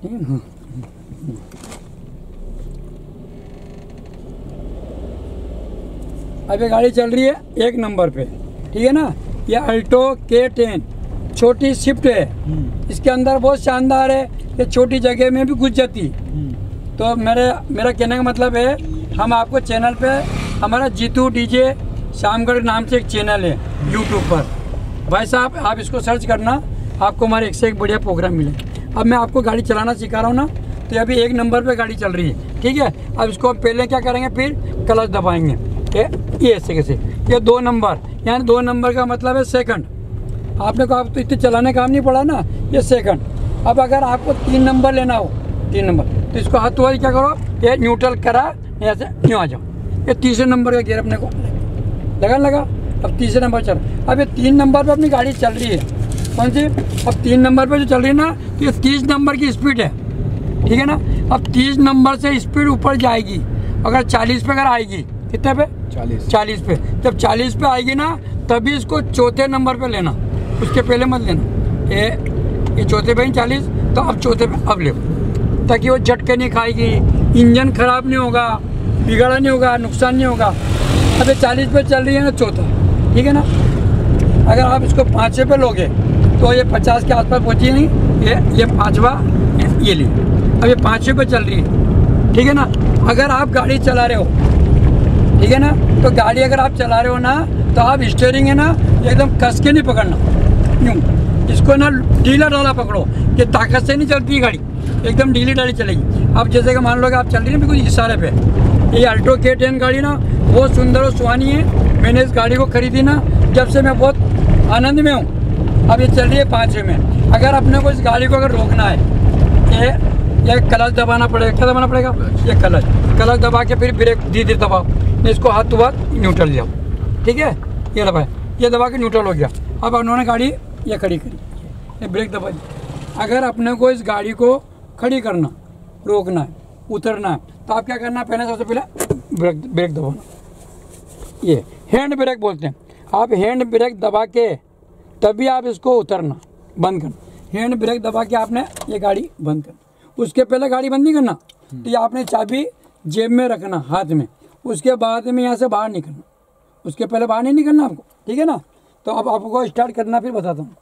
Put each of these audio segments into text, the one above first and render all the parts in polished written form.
ठीक है ना। अब ये गाड़ी चल रही है 1 नंबर पे, ठीक है ना। ये अल्टो K10 छोटी स्विफ्ट है, इसके अंदर बहुत शानदार है, ये छोटी जगह में भी घुस जाती है। तो मेरा कहने का मतलब है, हम आपको चैनल पे, हमारा जीतू डीजे श्यामगढ़ नाम से एक चैनल है यूट्यूब पर, भाई साहब आप इसको सर्च करना, आपको हमारे एक से एक बढ़िया प्रोग्राम मिले। अब मैं आपको गाड़ी चलाना सिखा रहा हूँ ना, तो अभी 1 नंबर पे गाड़ी चल रही है, ठीक है। अब इसको हम पहले क्या करेंगे, फिर क्लच दबाएंगे, ये ऐसे कैसे, ये 2 नंबर, यानी 2 नंबर का मतलब है सेकंड। आपने को आप तो इतने चलाने काम नहीं पड़ा ना, ये सेकंड। अब अगर आपको 3 नंबर लेना हो, 3 नंबर, तो इसको हाथ वाली क्या करो, ये न्यूट्रल करा, ऐसे यूँ आ जाओ, ये तीसरे नंबर का गियर अपने को लगा। अब तीसरे नंबर चल, अब ये 3 नंबर पे अपनी गाड़ी चल रही है, कौन सी, अब 3 नंबर पे जो चल रही है ना, तो ये 30 नंबर की स्पीड है, ठीक है ना। अब 30 नंबर से स्पीड ऊपर जाएगी, अगर 40 पे अगर आएगी, कितने पे, 40 पे, जब 40 पे आएगी ना, तभी इसको चौथे नंबर पे लेना, उसके पहले मत लेना। ये चौथे पे 40, तो अब चौथे पे अब ले, ताकि वो झटके नहीं खाएगी, इंजन खराब नहीं होगा, बिगड़ा नहीं होगा, नुकसान नहीं होगा। अब ये 40 पे चल रही है ना, चौथा, ठीक है ना। अगर आप इसको 5 पे लोगे तो ये 50 के आसपास पहुँची नहीं, ये 5वां ये ली। अब ये 5 पे चल रही है, ठीक है ना। अगर आप गाड़ी चला रहे हो, ठीक है ना, तो गाड़ी अगर आप चला रहे हो ना, तो आप स्टीयरिंग है ना एकदम कस के नहीं पकड़ना, यूँ इसको ना ढीला ढाला पकड़ो, ये ताकत से नहीं चलती गाड़ी, एकदम ढीली ढाली चलेगी। अब जैसे कि मान लो कि आप चल रही है ना बिल्कुल इशारे पे, ये अल्टो K10 गाड़ी ना बहुत सुंदर और सुहानी है। मैंने इस गाड़ी को खरीदी ना, जब से मैं बहुत आनंद में हूँ। अब ये चल रही है 5 में। अगर अपने को इस गाड़ी को अगर रोकना है, ये क्लच दबाना पड़ेगा, क्या दबाना पड़ेगा, ये क्लच दबा के फिर ब्रेक धीरे दबाओ, इसको हाथ तो हाथ न्यूट्रल जाओ, ठीक है, ये दबाए, ये दबा के न्यूट्रल हो गया। अब उन्होंने गाड़ी ये खड़ी करी, ये ब्रेक दबा दी। अगर अपने को इस गाड़ी को खड़ी करना, रोकना है, उतरना है, तो आप क्या करना है, पहले सबसे पहले ब्रेक दबाना, ये हैंड ब्रेक बोलते हैं। आप हैंड ब्रेक दबा के तभी आप इसको उतरना बंद करना, हैंड ब्रेक दबा के आपने ये गाड़ी बंद करना। उसके पहले गाड़ी बंद नहीं करना, तो ये आपने चाबी जेब में रखना हाथ में, उसके बाद में यहाँ से बाहर निकलना, उसके पहले बाहर नहीं निकलना आपको, ठीक है ना। तो अब आपको स्टार्ट करना फिर बताता हूँ।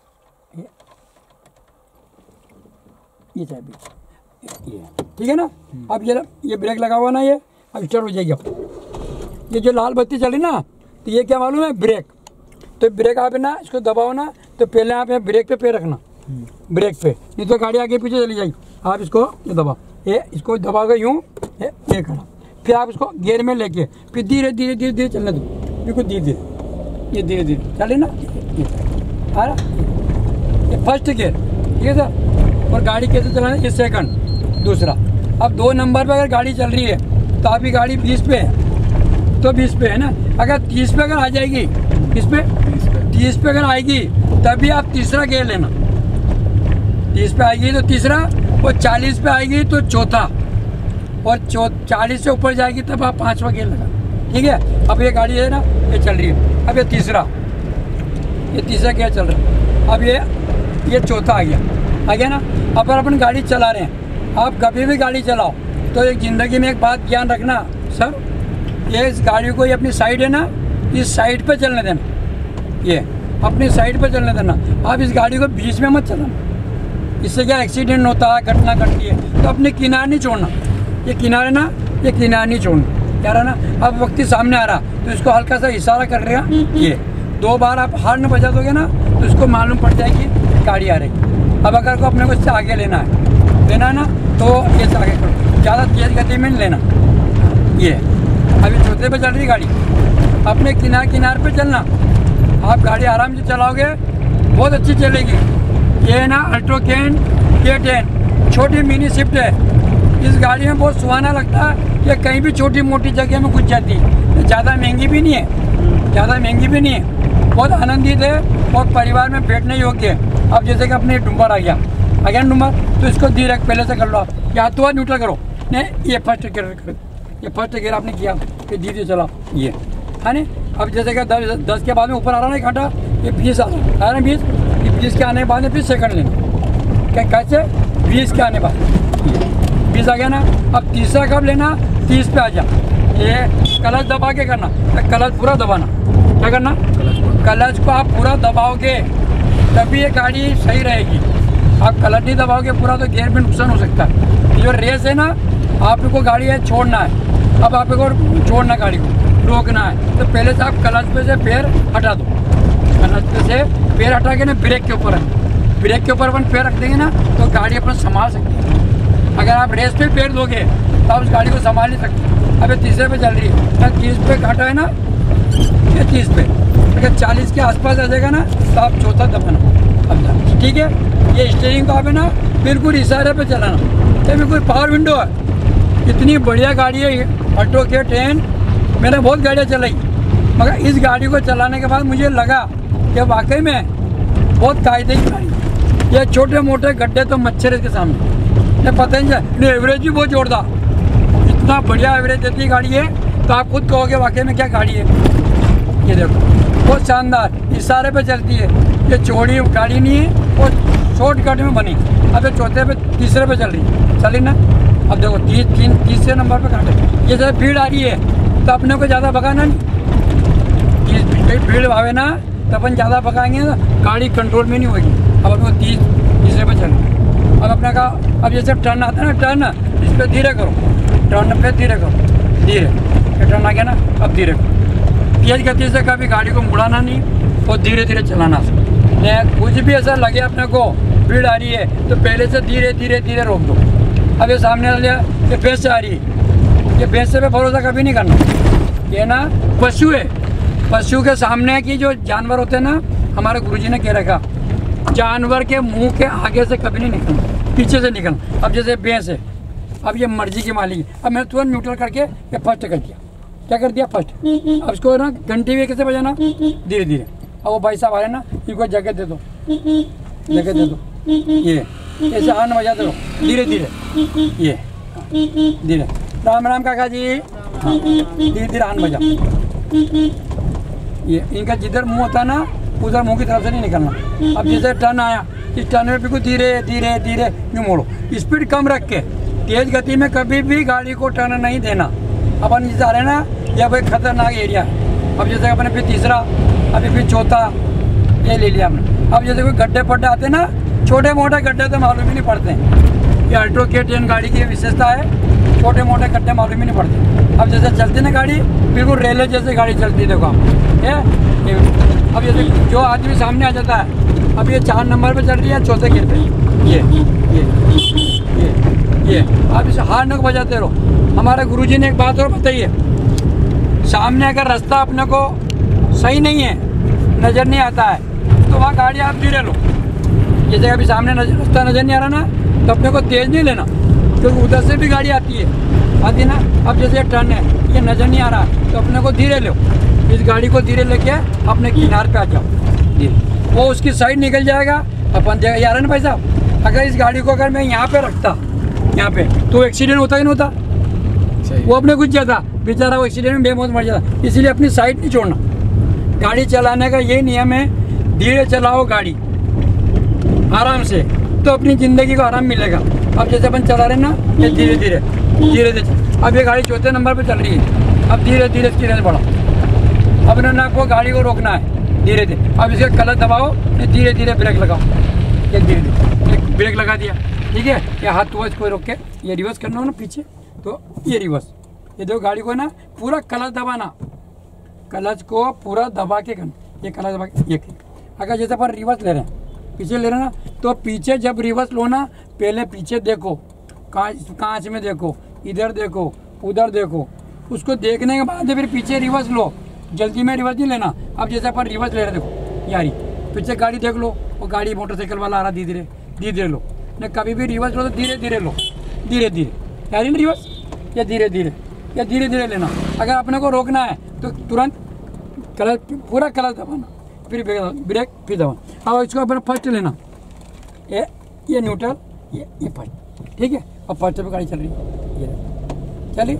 ये चाबी, ये ठीक है ना। अब ये ब्रेक लगा हुआ ना, ये अब स्टार्ट हो जाएगी। अब ये जो लाल बत्ती चल रही ना, तो ये क्या मालूम है, ब्रेक। तो ब्रेक आप ना इसको दबाओ ना, तो पहले आप ब्रेक पे पैर रखना, ब्रेक पे, नहीं तो गाड़ी आगे पीछे चली जाएगी। आप इसको ये दबाओ, ये इसको दबाओगे यूँ, ये खड़ा, फिर आप इसको गियर में लेके फिर धीरे धीरे धीरे धीरे चलने दो, बिल्कुल धीरे धीरे, ये धीरे धीरे चले ना, आ रहा, ये फर्स्ट गियर, ठीक है सर। और गाड़ी कैसे चलाना, ये सेकंड, दूसरा। अब 2 नंबर पे अगर गाड़ी चल रही है, तो आपकी गाड़ी 20 पे है, तो 20 पे है ना। अगर 30 पे अगर आ जाएगी, इस पे 30 पे अगर आएगी, तभी आप तीसरा गियर लेना। 30 पे आएगी तो तीसरा, और 40 पे आएगी तो चौथा, और 40 से ऊपर जाएगी तब आप 5वां गियर लगा, ठीक है। अब ये गाड़ी है ना, ये चल रही है, अब ये तीसरा गियर चल रहा है। अब ये चौथा आ गया ना। अब अपन गाड़ी चला रहे हैं, आप कभी भी गाड़ी चलाओ तो एक ज़िंदगी में एक बात ध्यान रखना सर, ये इस गाड़ी को, ये अपनी साइड है ना, इस साइड पे चलने देना, ये अपनी साइड पे चलने देना। आप इस गाड़ी को बीच में मत चलाना, इससे क्या एक्सीडेंट होता है, घटना घटती है। तो अपने किनारे नहीं छोड़ना, ये किनारे ना, ये किनारे नहीं छोड़ना, क्या रहा ना। अब वक्त सामने आ रहा तो इसको हल्का सा इशारा कर रहा, ये 2 बार आप हॉर्न बजा दोगे ना, तो इसको मालूम पड़ जाएगी गाड़ी आ रही। अब अगर को अपने को इससे आगे लेना है ना, तो ये से आगे करो, ज़्यादा तेज गति में नहीं लेना। ये अभी चौथे पे चल रही गाड़ी, अपने किनार पे चलना, आप गाड़ी आराम से चलाओगे, बहुत अच्छी चलेगी। ये ना अल्टो K10 छोटी मिनी स्विफ्ट है, इस गाड़ी में बहुत सुहाना लगता है, ये कहीं भी छोटी मोटी जगह में घुस जाती है, ज़्यादा महंगी भी नहीं है, बहुत आनंदित है और परिवार में बैठने योग्य है। अब जैसे कि अपने डुम्बर आ गया डुम्बर, तो इसको धीरे पहले से कर लो, या तो न्यूट्रल करो, नहीं ये फर्स्ट गियर आपने किया, फिर धीरे चलाओ, ये है ना। अब जैसे कि 10 के बाद में ऊपर आ रहा ना एक घंटा, ये 20 आ रहा है ना, 20 के आने के बाद में फिर सेकंड लेना, क्या कैसे 20 के आने बाद 20 आ गया ना। अब तीसरा कब लेना, 30 पे आ जा। ये क्लच दबा के करना, क्लच पूरा दबाना। क्या करना, क्लच को आप पूरा दबाओगे तभी ये गाड़ी सही रहेगी। आप क्लच नहीं दबाओगे पूरा तो गियर में नुकसान हो सकता है। जो रेस है ना, आपको गाड़ी है छोड़ना है, अब आपको छोड़ना गाड़ी को रोकना है तो पहले से आप क्लच पे से पैर हटा दो। क्लच पे से पैर हटा के ना ब्रेक के ऊपर है, ब्रेक के ऊपर अपन पैर रख देंगे ना तो गाड़ी अपन संभाल सकती है। अगर आप रेस पे पैर दोगे तो आप उस गाड़ी को संभाल नहीं सकते। अभी तीसरे पे चल रही है, 30 पे घाटा है ना, ये 30 पे अगर 40 के आसपास आ जाएगा ना तो आप चौथा दबाना। अब ठीक है, ये स्टीयरिंग को आप है ना बिल्कुल इशारे पे चलाना। ये बिल्कुल पावर विंडो है, इतनी बढ़िया गाड़ी है ये ऑल्टो K10। मैंने बहुत गाड़ियाँ चलाई मगर इस गाड़ी को चलाने के बाद मुझे लगा कि वाकई में बहुत कायदे की गाड़ी। ये छोटे मोटे गड्ढे तो मच्छर इसके सामने, पता ही नहीं। एवरेज भी बहुत जोरदार, इतना बढ़िया एवरेज देती है गाड़ी है तो आप खुद कहोगे वाकई में क्या गाड़ी है। ये देखो बहुत शानदार, इशारे पे चलती है। ये चौड़ी गाड़ी नहीं है और शॉर्टकट में बनी। अब ये चौथे पे तीसरे पे चल रही है, चली ना। अब देखो तीसरे नंबर पे काटे। ये जब भीड़ आ रही है तो अपने को ज़्यादा भगाना नहीं, भीड़ आवे ना तो अपन ज़्यादा भगाएंगे ना गाड़ी कंट्रोल में नहीं होगी। अब अपने को तीसरे पे चल। अब अपने का अब ये सब टर्न आता है ना, टर्न इस पर धीरे करो, टर्न पे धीरे करो, धीरे ये टर्न आ गया ना, अब धीरे करो। तेज गति से कभी गाड़ी को मुड़ाना नहीं और धीरे धीरे चलाना। कुछ भी ऐसा लगे अपने को भीड़ आ रही है तो पहले से धीरे धीरे धीरे रोक दो। अब ये सामने वाले ये भैंस से आ रही है, ये भैंस से पे भरोसा कभी नहीं करना। ये ना पशु है, पशु के सामने की जो जानवर होते हैं ना, हमारे गुरुजी ने कह रखा जानवर के मुंह के आगे से कभी नहीं निकलना, पीछे से निकलना। अब जैसे भैंस है, अब ये मर्जी की मालिक है। अब मैंने तुरंत न्यूट्रल करके ये फर्स्ट कर दिया। क्या कर दिया, फर्स्ट। अब इसको ना घंटी भी कैसे बजाना, धीरे धीरे। अब वो भाई साहब आ रहे ना, इनको जगह दे दो, जगह दे दो। ये ऐसे हाथ बजाते रहो धीरे धीरे, ये धीरे। राम राम काका जी, हाँ धीरे धीरे हाथ बजा। ये इनका जिधर मुंह होता है ना उधर मुंह की तरफ से नहीं निकलना। अब जैसे टर्न आया, इस टर्न में बिल्कुल धीरे धीरे धीरे यूँ मोड़ो। स्पीड कम रख के, तेज गति में कभी भी गाड़ी को टर्न नहीं देना। अपन जैसे आ रहे हैं ना, यह भाई खतरनाक एरिया है। अब जैसे अपने फिर तीसरा, अभी फिर चौथा ये ले लिया हमने। अब जैसे कोई गड्ढे पड्डे आते ना, छोटे मोटे गड्ढे तो मालूम ही नहीं पड़ते हैं। ये ऑल्टो K10 गाड़ी की विशेषता है, छोटे मोटे गड्ढे मालूम ही नहीं पड़ते। अब जैसे चलती ना गाड़ी बिल्कुल रेलवे जैसे गाड़ी चलती है। देखो आप ये अब जैसे जो आदमी सामने आ जाता है, अब ये 4 नंबर पे चल रही है, चौथे गियर पे ये आप इसे हार न बजाते रहो। हमारे गुरुजी ने एक बात और बताई है, सामने अगर रास्ता अपने को सही नहीं है, नज़र नहीं आता है तो वहाँ गाड़ी आप धीरे लो। जैसे अभी सामने रास्ता नज़र नहीं आ रहा ना तो अपने को तेज़ नहीं लेना, क्योंकि उधर से भी गाड़ी आती है ना। अब जैसे टर्न है, ये नज़र नहीं आ रहा तो अपने को धीरे लो। इस गाड़ी को धीरे लेके अपने किनारे पे आ जाओ धीरे, वो उसकी साइड निकल जाएगा। अपन देखा यार ना भाई साहब, अगर इस गाड़ी को अगर मैं यहाँ पे रखता, यहाँ पे, तो एक्सीडेंट होता ही नहीं होता। वो अपने कुछ जाता बेचारा, वो एक्सीडेंट में बेमौत मर जाता। इसीलिए अपनी साइड नहीं छोड़ना। गाड़ी चलाने का ये नियम है, धीरे चलाओ गाड़ी आराम से, तो अपनी ज़िंदगी को आराम मिलेगा। अब जैसे अपन चला रहे हैं ना, ये धीरे धीरे धीरे धीरे। अब ये गाड़ी चौथे नंबर पे चल रही है, अब धीरे धीरे इसकी रेंज बढ़ाओ। अब ना आपको गाड़ी को रोकना है धीरे धीरे। अब इसका क्लच दबाओ, ये धीरे धीरे ब्रेक लगाओ, ये धीरे धीरे ब्रेक लगा दिया, ठीक है। ये हाथ तो इसको रोक के ये रिवर्स करना हो ना पीछे, तो ये रिवर्स। ये देखो गाड़ी को ना पूरा क्लच दबाना, क्लच को पूरा दबा के करना, ये क्लच दबा के। ये अगर जैसे अपन रिवर्स ले रहे हैं, पीछे ले रहे हैं ना, तो पीछे जब रिवर्स लो ना, पहले पीछे देखो, कांच में देखो, इधर देखो, उधर देखो। उसको देखने के बाद फिर पीछे रिवर्स लो। जल्दी में रिवर्स नहीं लेना। अब जैसे अपन रिवर्स ले रहे, देखो यारी पीछे गाड़ी देख लो, और गाड़ी मोटरसाइकिल वाला आ रहा, धीरे धीरे धीरे लो। न कभी भी रिवर्स लो तो धीरे धीरे लो, धीरे धीरे यारी ना रिवर्स, या धीरे धीरे या धीरे धीरे लेना। अगर अपने को रोकना है तो तुरंत क्लच, पूरा क्लच दबाना, फिर ब्रेक, फिर दबाना। अब इसको अपना फर्स्ट लेना, ये न्यूट्रल, ये फर्स्ट, ठीक है। अब फर्स्ट पे गाड़ी चल रही है, ये चलिए,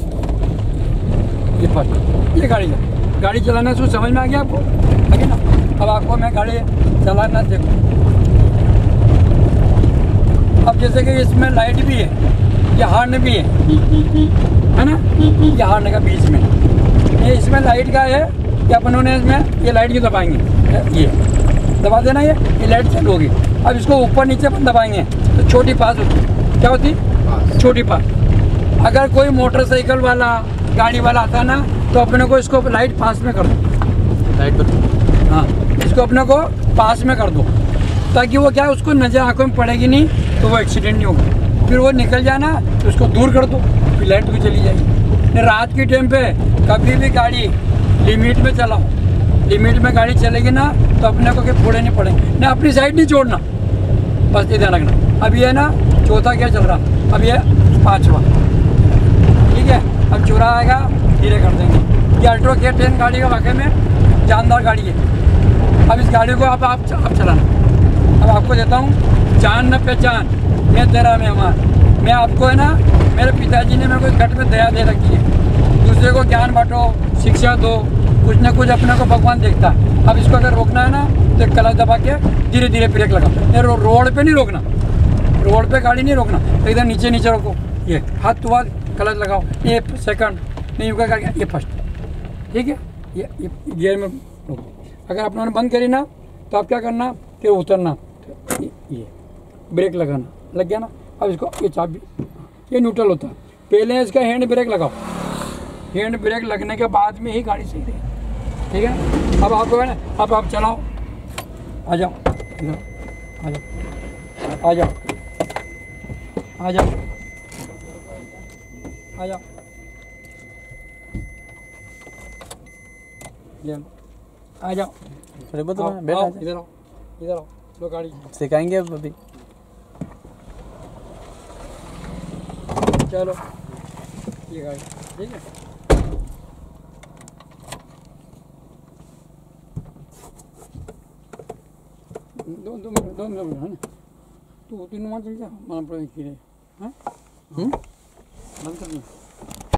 ये फर्स्ट, ये गाड़ी चलाना से समझ में आ गया आपको, ठीक है ना। अब आपको मैं गाड़ी चलाना देखो, अब जैसे कि इसमें लाइट भी है, ये हॉर्न भी है ना, ये हॉर्न का बीच में, ये इसमें लाइट का है कि अपनों ने इसमें ये लाइट क्यों दबाएंगे, ये दबा देना, ये लाइट चालू होगी। अब इसको ऊपर नीचे अपन दबाएंगे तो छोटी पास होती, क्या होती, छोटी पास। अगर कोई मोटरसाइकिल वाला गाड़ी वाला आता ना तो अपने को इसको लाइट पास में कर दो, लाइट पर, हाँ इसको अपने को पास में कर दो, ताकि वो क्या उसको नजर आंखों में पड़ेगी नहीं, तो वो एक्सीडेंट नहीं होगा। फिर वो निकल जाना तो उसको दूर कर दो, फिर लाइट भी चली जाएगी। रात के टाइम पे कभी भी गाड़ी लिमिट में चलाओ, लिमिट में गाड़ी चलेगी ना तो अपने को फोड़े नहीं पड़ेंगे ना, अपनी साइड नहीं छोड़ना, बस ये ध्यान रखना। अब ये ना चौथा क्या चल रहा, अब ये पाँचवा, ठीक है। अब चौराहा आएगा धीरे कर देंगे। ये अल्ट्रो K10 गाड़ी का वाकई में जानदार गाड़ी है। अब इस गाड़ी को आप चलाना। अब आपको देता हूँ जान न पहचान, मैं तेरा मेहमान। मैं आपको है ना, मेरे पिताजी ने मेरे को इस घट में दया दे रखी है, दूसरे को ज्ञान बांटो, शिक्षा दो, कुछ ना कुछ अपने को भगवान देखता है। अब इसको अगर रोकना है ना तो क्लच दबा के धीरे धीरे ब्रेक लगाओ। ये रोड पे नहीं रोकना, रोड पे गाड़ी नहीं रोकना, एकदम नीचे नीचे रोको, ये हाथ तो बाद क्लच लगाओ, ये सेकंड नहीं होगा करके ये फर्स्ट, ठीक है। ये गियर में रोको। अगर आप लोगों ने बंद करी ना तो आप क्या करना, फिर उतरना, ये ब्रेक लगाना, लग गया ना। अब इसको ये चाबी, ये न्यूट्रल होता है, पहले इसका हैंड ब्रेक लगाओ, हैंड ब्रेक लगने के बाद में ही गाड़ी सही रहेगी, ठीक है। अब आपको है ना, अब आप चलाओ, आ जाओ आ जाओ आ जाओ आ जाओ आ जाओ, आ जाओ, इधर आओ, इधर आओ, लो गाड़ी सिखाएंगे अब अभी। चलो ये गाड़ी, ठीक है। दो मिनट है ना, तू तीन चल जा, माना पड़ेगा, हाँ बंद कर दिया।